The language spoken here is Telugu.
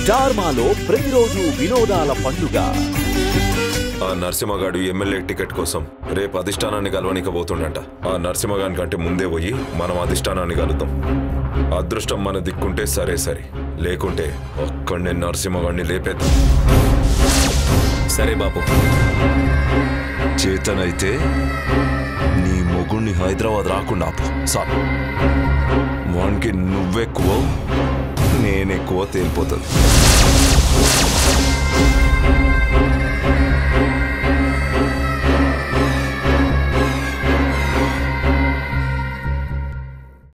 స్టార్మాలో ప్రతిరోజు వినోదాల పండుగ. ఆ నరసింహగాడు ఎమ్మెల్యే టికెట్ కోసం రేపు అధిష్టానాన్ని కలవనికపోతుండంట. ఆ నరసింహగాని కంటే ముందే పోయి మనం అధిష్టానాన్ని కలుద్దాం. అదృష్టం మన దిక్కుంటే సరే సరే, లేకుంటే ఒక్కడే నరసింహగాడిని లేపేద్దాం. సరే బాబు. చేతనైతే నీ మొగుణ్ణి హైదరాబాద్ రాకుండా ఆపు సార్. వానికి నువ్వెక్కువ నేనెక్కువ తేలిపోతుంది.